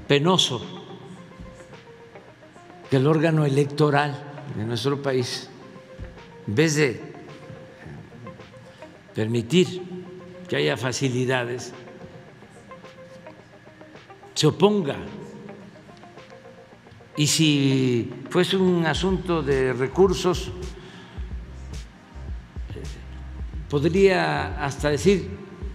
penoso que el órgano electoral de nuestro país, en vez de permitir que haya facilidades, se oponga. Y si fuese un asunto de recursos, podría hasta decir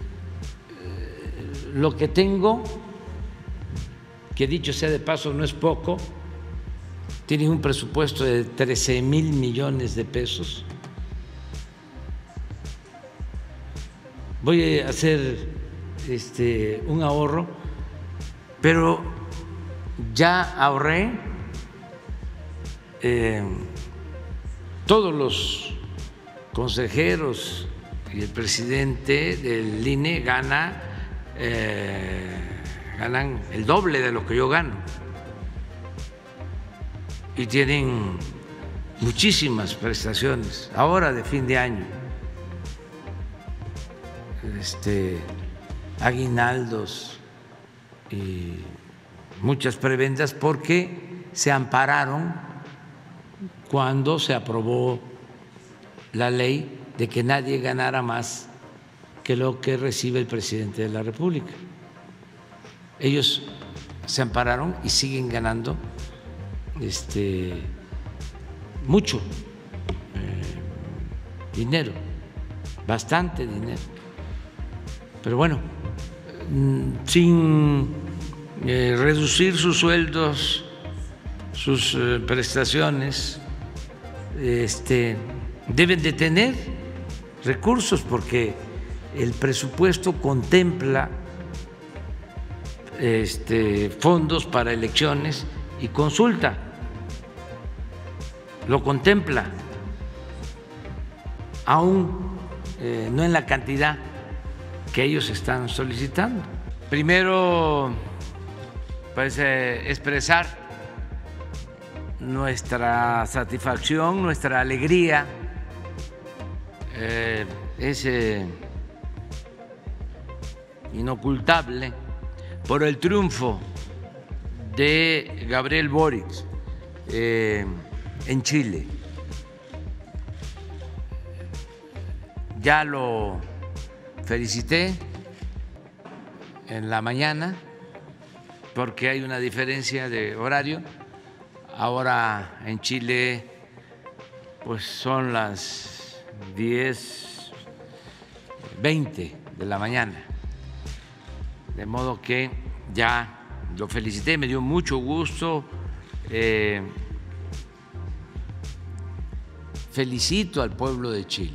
lo que tengo, que dicho sea de paso no es poco, tiene un presupuesto de 13,000 millones de pesos. Voy a hacer un ahorro, pero ya ahorré todos los consejeros y el presidente del INE ganan el doble de lo que yo gano y tienen muchísimas prestaciones ahora de fin de año, aguinaldos y muchas prebendas, porque se ampararon cuando se aprobó la ley de que nadie ganara más que lo que recibe el presidente de la República. Ellos se ampararon y siguen ganando mucho dinero, bastante dinero. Pero bueno, sin reducir sus sueldos, sus prestaciones, deben de tener recursos, porque el presupuesto contempla fondos para elecciones y consulta, lo contempla, aún no en la cantidad que ellos están solicitando. Primero, pues expresar nuestra satisfacción, nuestra alegría, es inocultable por el triunfo de Gabriel Boric en Chile. Ya lo felicité en la mañana porque hay una diferencia de horario. Ahora en Chile pues son las 10:20 de la mañana, de modo que ya lo felicité, me dio mucho gusto. Felicito al pueblo de Chile,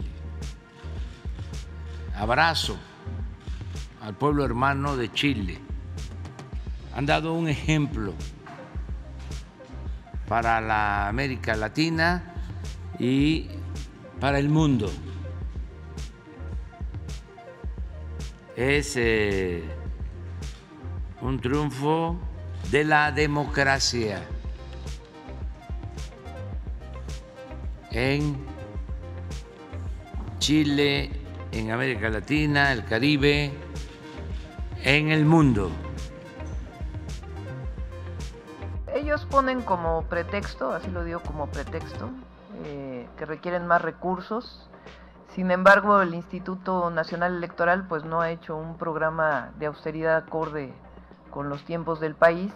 abrazo al pueblo hermano de Chile. Han dado un ejemplo para la América Latina y para el mundo. Es un triunfo de la democracia en Chile, en América Latina, el Caribe, en el mundo. Ellos ponen como pretexto, así lo digo como pretexto, que requieren más recursos. Sin embargo, el Instituto Nacional Electoral pues no ha hecho un programa de austeridad acorde con los tiempos del país.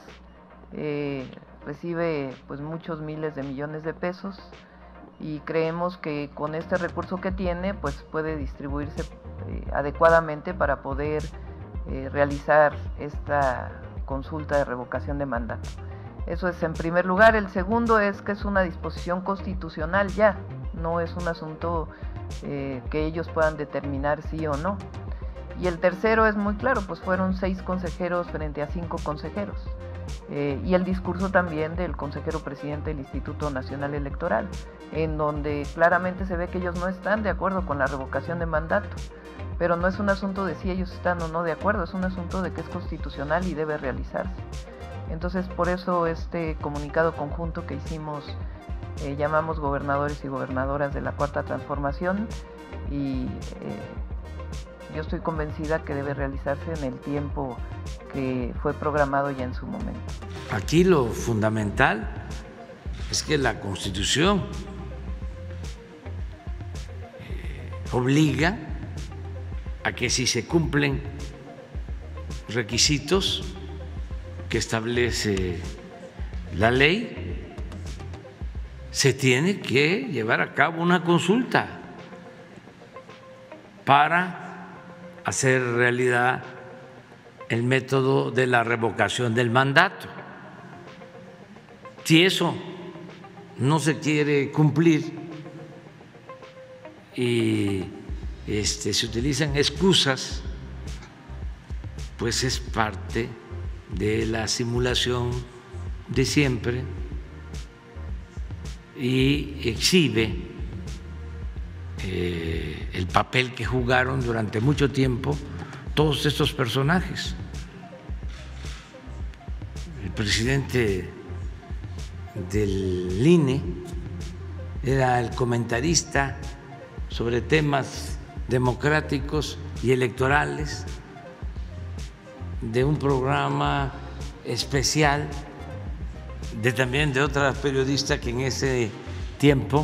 Recibe pues muchos miles de millones de pesos y creemos que con este recurso que tiene pues puede distribuirse adecuadamente para poder realizar esta consulta de revocación de mandato. Eso es en primer lugar. El segundo es que es una disposición constitucional ya, no es un asunto que ellos puedan determinar sí o no. Y el tercero es muy claro, pues fueron 6 consejeros frente a 5 consejeros. Y el discurso también del consejero presidente del Instituto Nacional Electoral, en donde claramente se ve que ellos no están de acuerdo con la revocación de mandato, pero no es un asunto de si ellos están o no de acuerdo, es un asunto de que es constitucional y debe realizarse. Entonces, por eso este comunicado conjunto que hicimos, llamamos gobernadores y gobernadoras de la Cuarta Transformación, y yo estoy convencida que debe realizarse en el tiempo que fue programado ya en su momento. Aquí lo fundamental es que la Constitución obliga a que si se cumplen requisitos que establece la ley, se tiene que llevar a cabo una consulta para hacer realidad el método de la revocación del mandato. Si eso no se quiere cumplir y se utilizan excusas, pues es parte de la simulación de siempre y exhibe el papel que jugaron durante mucho tiempo todos estos personajes. El presidente del INE era el comentarista sobre temas democráticos y electorales de un programa especial también de otra periodista que en ese tiempo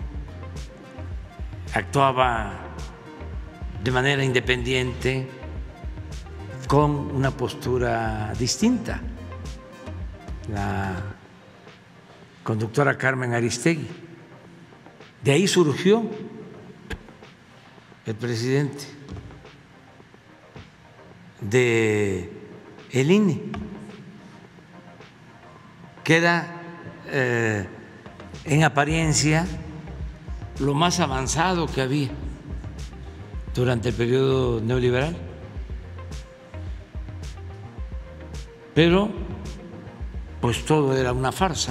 actuaba de manera independiente con una postura distinta, la conductora Carmen Aristegui. De ahí surgió el presidente del INE, que era en apariencia lo más avanzado que había durante el periodo neoliberal, pero pues todo era una farsa.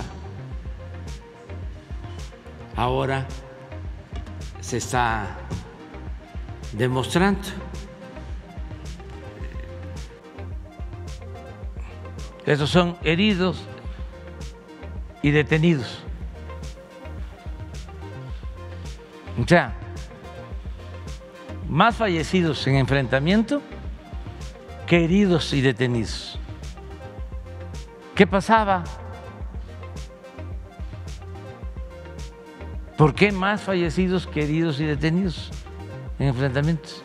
Ahora se está demostrando. Estos son heridos y detenidos. O sea, más fallecidos en enfrentamiento que heridos y detenidos. ¿Qué pasaba? ¿Por qué más fallecidos que heridos y detenidos en enfrentamientos?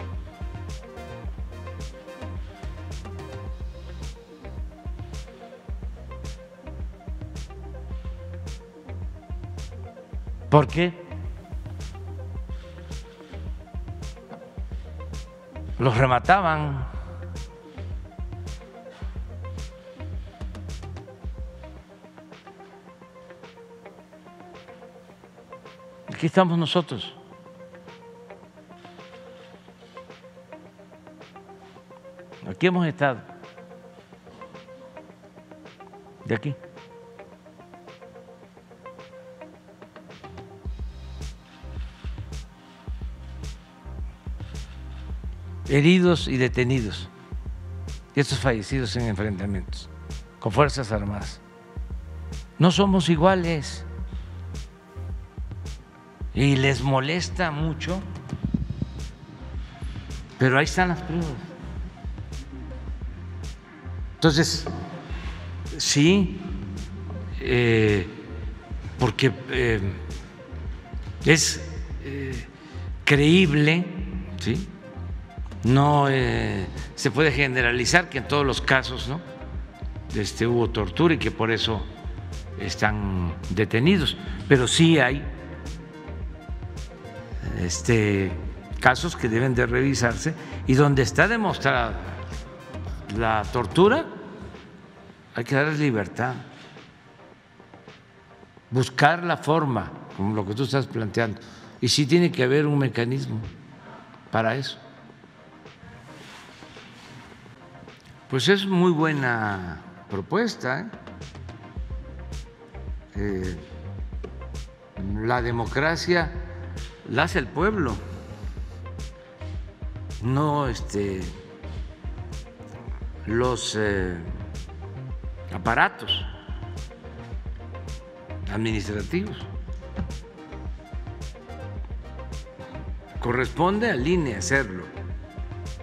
¿Por qué? Los remataban. Aquí estamos nosotros. Aquí hemos estado. De aquí. Heridos y detenidos, y estos fallecidos en enfrentamientos con Fuerzas Armadas. No somos iguales y les molesta mucho, pero ahí están las pruebas. Entonces, sí, porque es creíble, ¿sí? No se puede generalizar que en todos los casos, ¿no?, hubo tortura y que por eso están detenidos, pero sí hay casos que deben de revisarse y donde está demostrada la tortura hay que darles libertad, buscar la forma, como lo que tú estás planteando, y sí tiene que haber un mecanismo para eso. Pues es muy buena propuesta, ¿eh? La democracia la hace el pueblo, no los aparatos administrativos. Corresponde al INE hacerlo,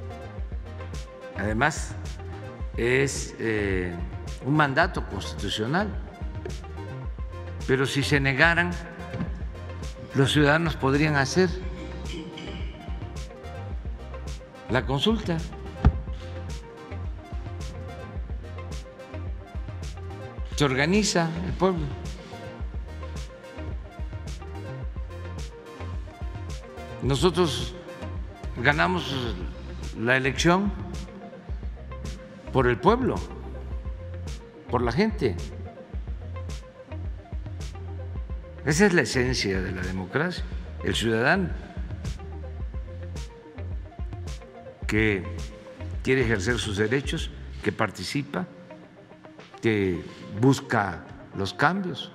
además es un mandato constitucional, pero si se negaran, los ciudadanos podrían hacer la consulta. Se organiza el pueblo. Nosotros ganamos la elección por el pueblo, por la gente. Esa es la esencia de la democracia, el ciudadano que quiere ejercer sus derechos, que participa, que busca los cambios.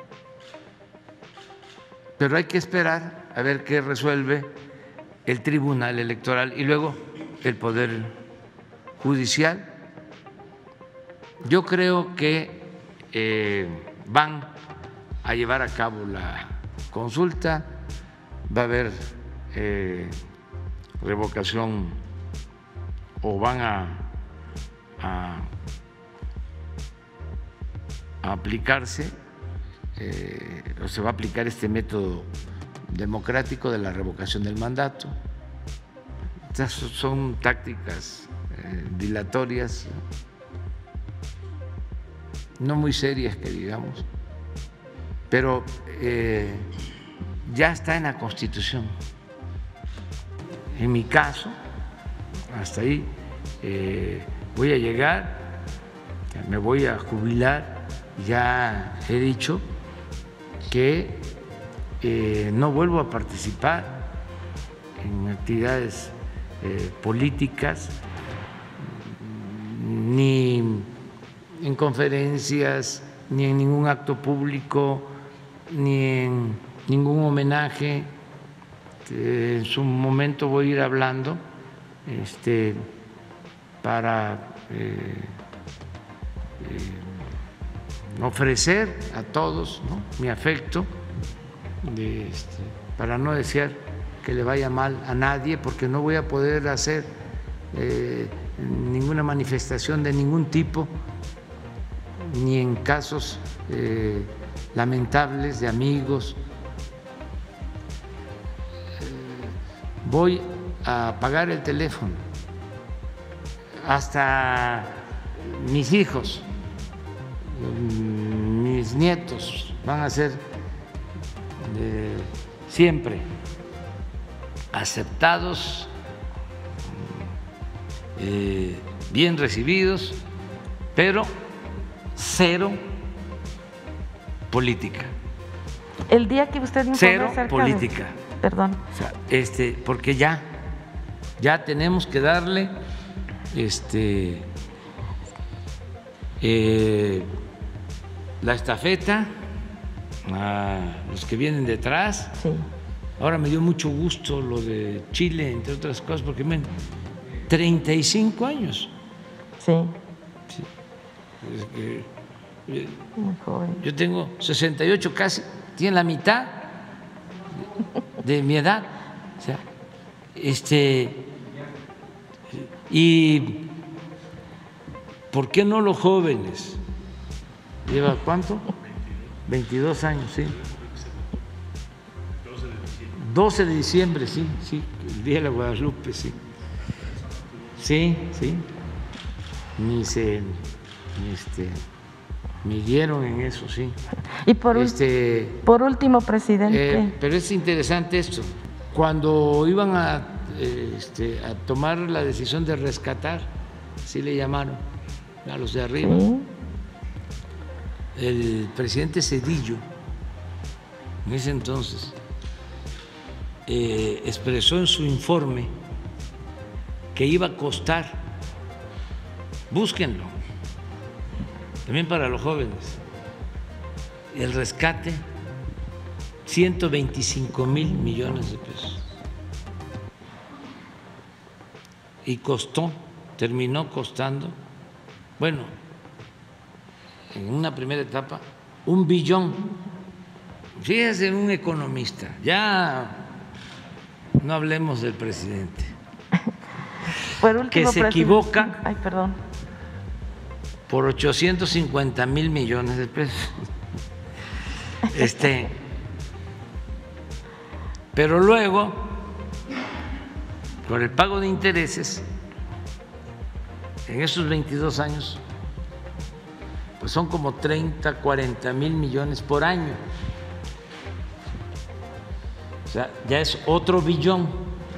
Pero hay que esperar a ver qué resuelve el Tribunal Electoral y luego el Poder Judicial. Yo creo que van a llevar a cabo la consulta, va a haber revocación o van a aplicarse o se va a aplicar este método democrático de la revocación del mandato. Estas son tácticas dilatorias, no muy serias que digamos, pero ya está en la Constitución. En mi caso, hasta ahí voy a llegar, me voy a jubilar, ya he dicho que no vuelvo a participar en actividades políticas, ni en conferencias, ni en ningún acto público, ni en ningún homenaje. En su momento voy a ir hablando para ofrecer a todos, ¿no?, mi afecto, para no desear que le vaya mal a nadie, porque no voy a poder hacer ninguna manifestación de ningún tipo, ni en casos lamentables de amigos. Voy a apagar el teléfono, hasta mis hijos, mis nietos van a ser siempre aceptados, bien recibidos, pero cero política. El día que usted me cero política. Perdón. O sea, porque ya tenemos que darle la estafeta a los que vienen detrás. Sí. Ahora me dio mucho gusto lo de Chile, entre otras cosas, porque 35 años. Sí. Sí. Es que, muy joven. Yo tengo 68, casi, tiene la mitad de mi edad. O sea, y ¿por qué no los jóvenes? ¿Lleva cuánto? 22 años, sí. 12 de diciembre, sí, el día de la Guadalupe, sí. Sí. Midieron en eso, sí. Y por último, presidente. Pero es interesante esto. Cuando iban a tomar la decisión de rescatar, así le llamaron a los de arriba, ¿sí? El presidente Zedillo, en ese entonces, expresó en su informe que iba a costar, búsquenlo, también para los jóvenes, el rescate, 125,000 millones de pesos. Y terminó costando, bueno, en una primera etapa, 1 billón. Fíjese, un economista, ya no hablemos del presidente. que se equivoca. Ay, perdón. Por 850,000 millones de pesos. Pero luego, con el pago de intereses, en esos 22 años, pues son como 30, 40,000 millones por año. O sea, ya es otro billón.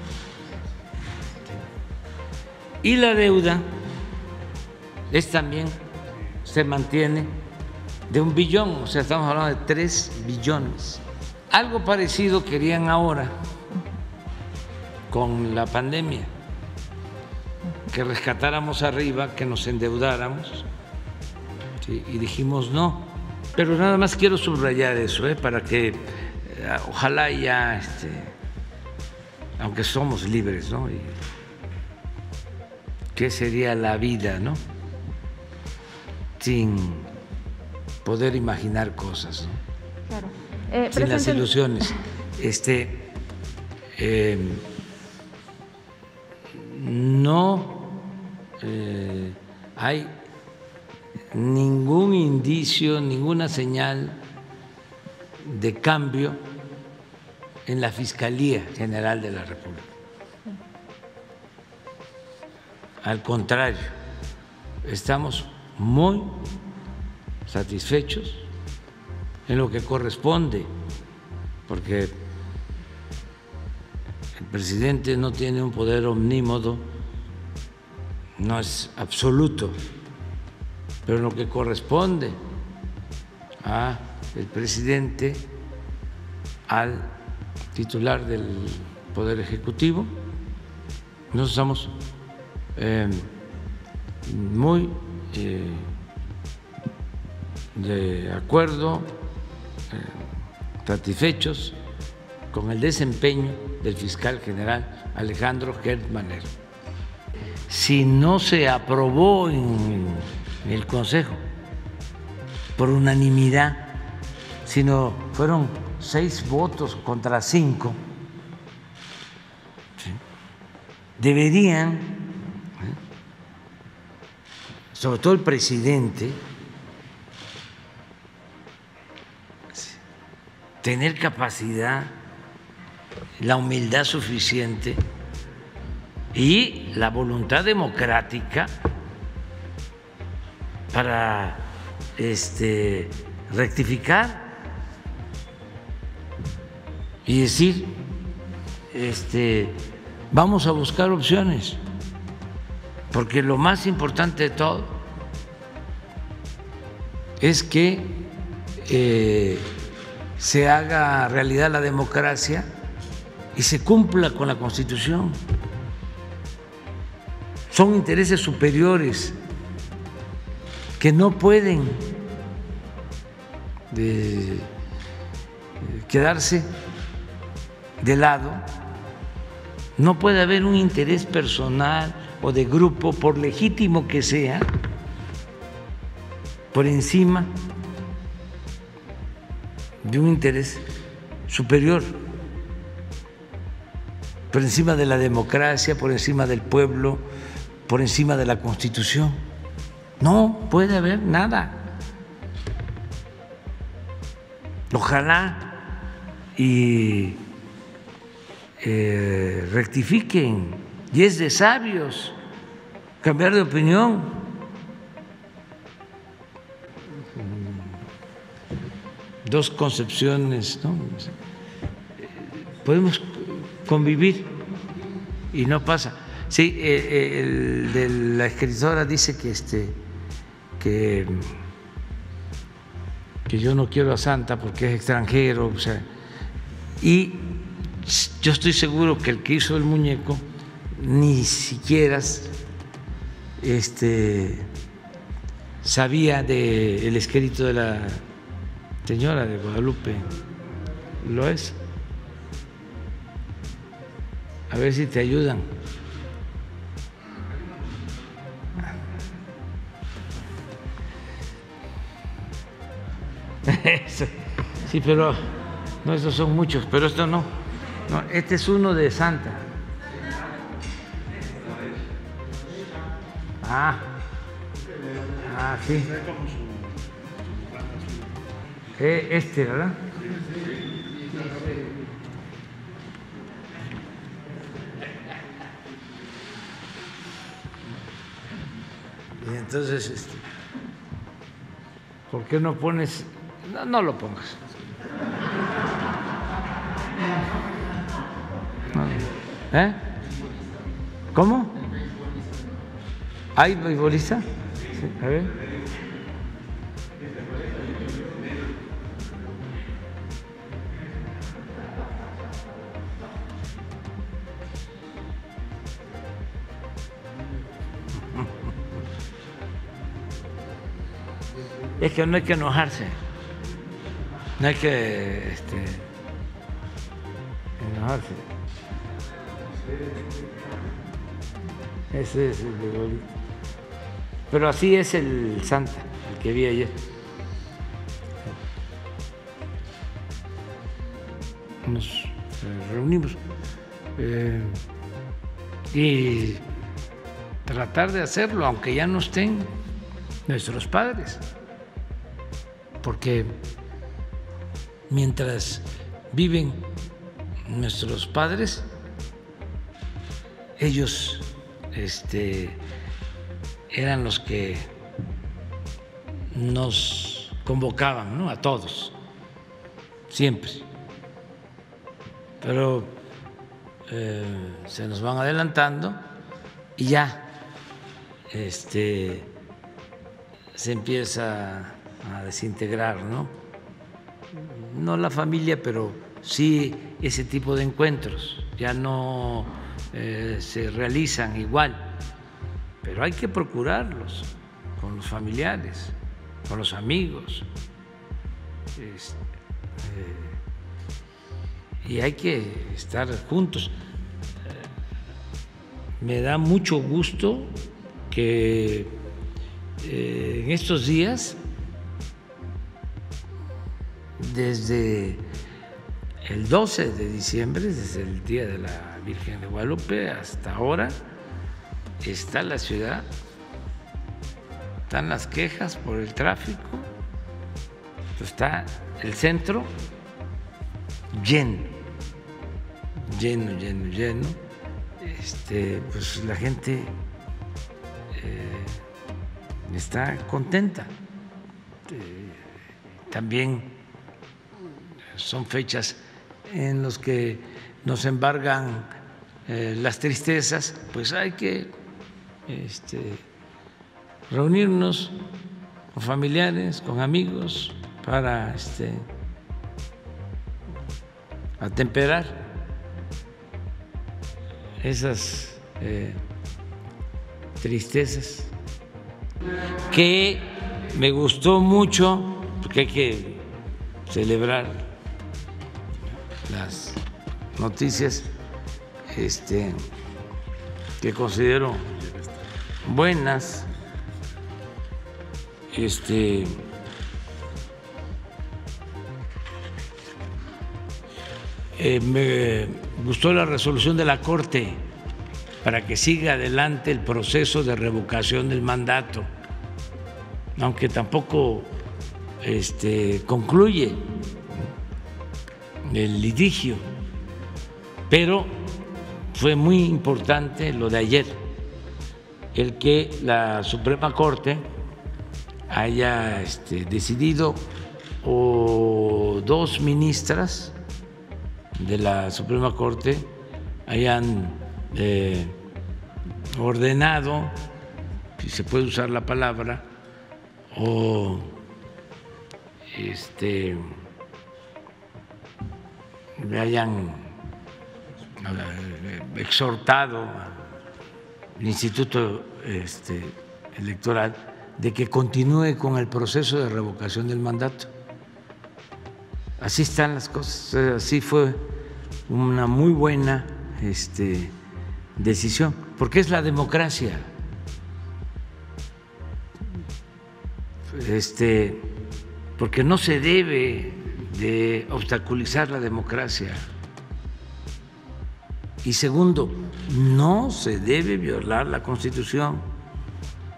Y la deuda también se mantiene de 1 billón, o sea, estamos hablando de 3 billones. Algo parecido querían ahora con la pandemia, que rescatáramos arriba, que nos endeudáramos, ¿sí? Y dijimos no. Pero nada más quiero subrayar eso, para que ojalá ya, aunque somos libres, ¿no? Y ¿qué sería la vida, no? Sin poder imaginar cosas, ¿no? Claro. Sin las ilusiones. No hay ningún indicio, ninguna señal de cambio en la Fiscalía General de la República. Al contrario, estamos muy satisfechos en lo que corresponde, porque el presidente no tiene un poder omnímodo, no es absoluto, pero en lo que corresponde al presidente, al titular del Poder Ejecutivo, nosotros estamos muy de acuerdo, satisfechos con el desempeño del fiscal general Alejandro Gertz Manero. Si no se aprobó en el Consejo por unanimidad, sino fueron 6 votos contra 5, ¿sí?, deberían, sobre todo el presidente, tener capacidad, la humildad suficiente y la voluntad democrática para rectificar y decir, vamos a buscar opciones, porque lo más importante de todo es que se haga realidad la democracia y se cumpla con la Constitución. Son intereses superiores que no pueden quedarse de lado. No puede haber un interés personal o de grupo, por legítimo que sea, por encima de un interés superior, por encima de la democracia, por encima del pueblo, por encima de la Constitución. No puede haber nada. Ojalá y rectifiquen, y es de sabios cambiar de opinión. Dos concepciones, ¿no? Podemos convivir y no pasa. Sí, el de la escritora dice que yo no quiero a Santa porque es extranjero, o sea, y yo estoy seguro que el que hizo el muñeco ni siquiera sabía del escrito de la señora de Guadalupe. Lo es. A ver si te ayudan. Sí, pero no, estos son muchos, pero esto no. No, este es uno de Santa. Sí. ¿Verdad? Y entonces, ¿por qué no pones? No lo pongas. ¿Cómo? ¿Hay beisbolista? Sí, a ver. Es que no hay que enojarse, no hay que enojarse. Ese es el beisbolista. Pero así es el Santa, el que vi ayer. Nos reunimos y tratar de hacerlo, aunque ya no estén nuestros padres, porque mientras viven nuestros padres, ellos eran los que nos convocaban, ¿no?, a todos, siempre. Pero se nos van adelantando y ya se empieza a desintegrar, ¿no? No la familia, pero sí ese tipo de encuentros ya no se realizan igual, pero hay que procurarlos con los familiares, con los amigos, y hay que estar juntos. Me da mucho gusto que en estos días, desde el 12 de diciembre, desde el Día de la Virgen de Guadalupe hasta ahora, está la ciudad, están las quejas por el tráfico, está el centro lleno, pues la gente está contenta. También son fechas en las que nos embargan las tristezas, pues hay que reunirnos con familiares, con amigos, para atemperar esas tristezas. Que me gustó mucho, porque hay que celebrar las noticias que considero buenas. Me gustó la resolución de la Corte para que siga adelante el proceso de revocación del mandato, aunque tampoco concluye el litigio, pero fue muy importante lo de ayer, el que la Suprema Corte haya decidido, o dos ministras de la Suprema Corte hayan ordenado, si se puede usar la palabra, o le hayan exhortado al Instituto Electoral de que continúe con el proceso de revocación del mandato. Así están las cosas, así fue una muy buena decisión, porque es la democracia. Porque no se debe de obstaculizar la democracia. Y segundo, no se debe violar la Constitución.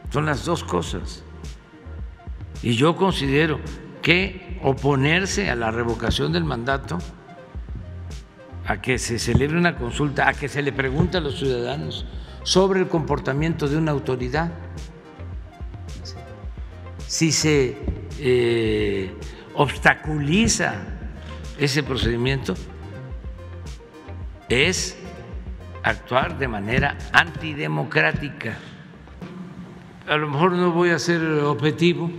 Son las dos cosas. Y yo considero que oponerse a la revocación del mandato, a que se celebre una consulta, a que se le pregunte a los ciudadanos sobre el comportamiento de una autoridad, si se obstaculiza ese procedimiento, es actuar de manera antidemocrática. A lo mejor no voy a ser objetivo,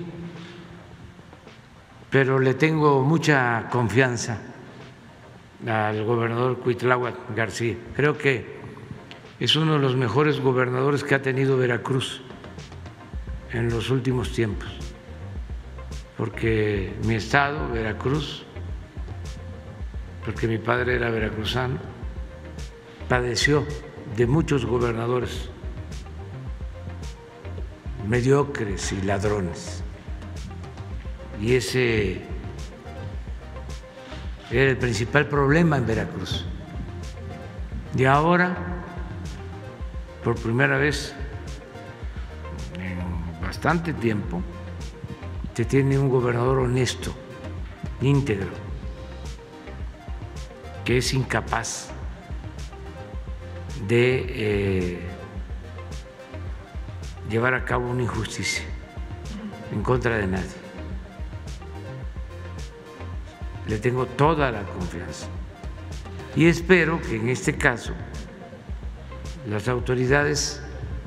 pero le tengo mucha confianza al gobernador Cuitláhuac García. Creo que es uno de los mejores gobernadores que ha tenido Veracruz en los últimos tiempos, porque mi estado, Veracruz, porque mi padre era veracruzano, padeció de muchos gobernadores mediocres y ladrones, y ese era el principal problema en Veracruz. Y ahora, por primera vez en bastante tiempo, se tiene un gobernador honesto, íntegro, que es incapaz de llevar a cabo una injusticia en contra de nadie. Le tengo toda la confianza y espero que en este caso las autoridades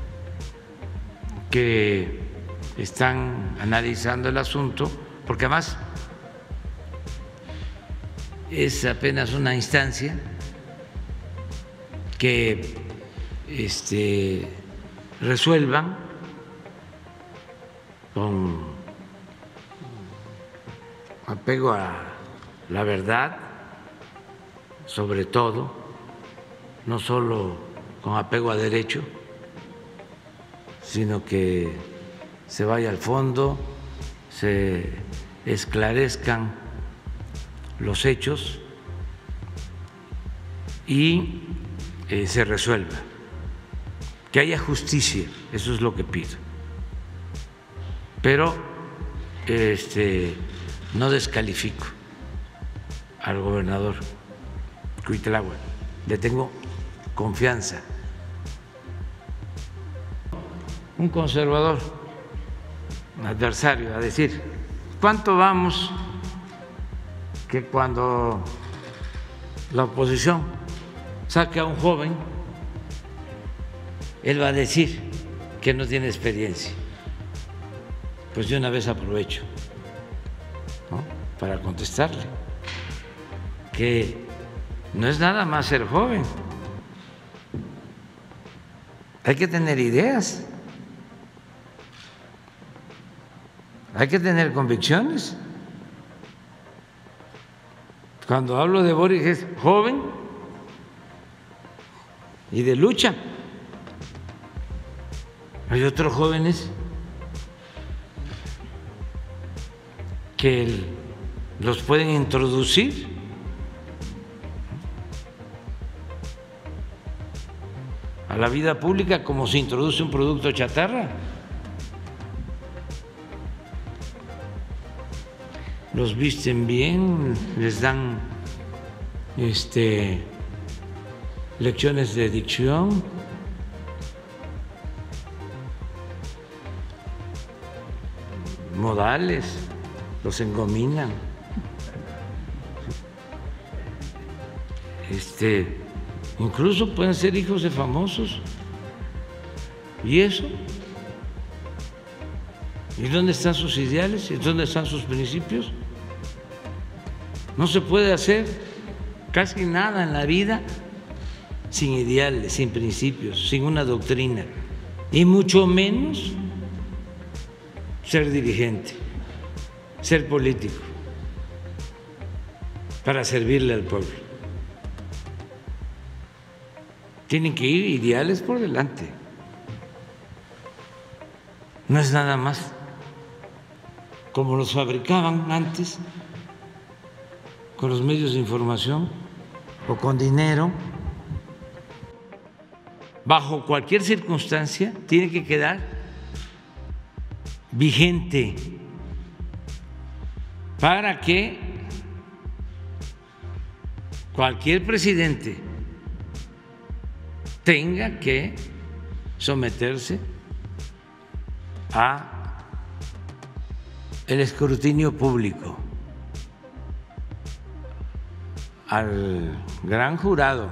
que están analizando el asunto, porque además es apenas una instancia que resuelvan con apego a la verdad, sobre todo, no solo con apego a derecho, sino que se vaya al fondo, se esclarezcan los hechos y se resuelva, que haya justicia, eso es lo que pido. Pero no descalifico al gobernador Cuitláhuac, le tengo confianza. Un conservador adversario a decir, ¿cuánto vamos? Que cuando la oposición saque a un joven, él va a decir que no tiene experiencia. Pues de una vez aprovecho, ¿no?, para contestarle que no es nada más ser joven, hay que tener ideas, hay que tener convicciones. Cuando hablo de Boric es joven y de lucha. Hay otros jóvenes que los pueden introducir a la vida pública como se introduce un producto chatarra. Los visten bien, les dan lecciones de dicción, modales, los engominan. Incluso pueden ser hijos de famosos. ¿Y eso? ¿Y dónde están sus ideales? ¿Y dónde están sus principios? No se puede hacer casi nada en la vida sin ideales, sin principios, sin una doctrina, y mucho menos ser dirigente, ser político, para servirle al pueblo. Tienen que ir ideales por delante. No es nada más como los fabricaban antes, con los medios de información o con dinero. Bajo cualquier circunstancia tiene que quedar vigente para que cualquier presidente tenga que someterse a el escrutinio público, al gran jurado,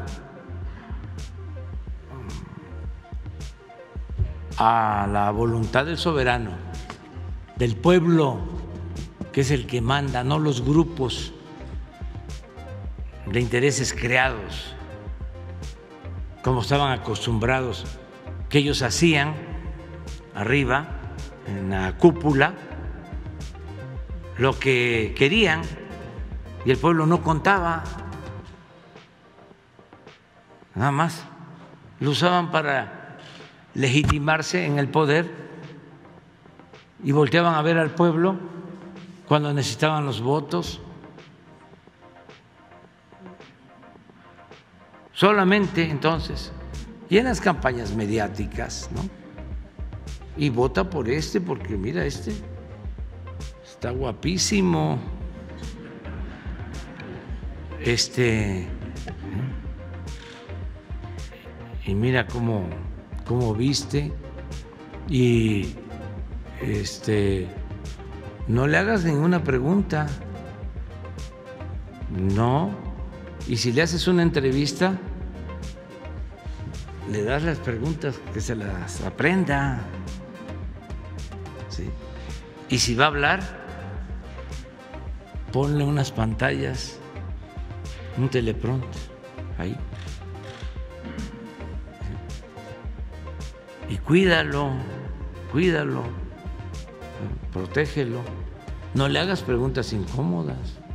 a la voluntad del soberano, del pueblo, que es el que manda, no los grupos de intereses creados, como estaban acostumbrados, que ellos hacían arriba, en la cúpula, lo que querían y el pueblo no contaba, nada más lo usaban para legitimarse en el poder y volteaban a ver al pueblo cuando necesitaban los votos. Solamente entonces, y en las campañas mediáticas, ¿no? Y vota por este porque mira, este está guapísimo, y mira cómo viste, y no le hagas ninguna pregunta, no, y si le haces una entrevista, le das las preguntas, que se las aprenda, ¿sí? Y si va a hablar, ponle unas pantallas, un teleprompter ahí, y cuídalo, protégelo, no le hagas preguntas incómodas.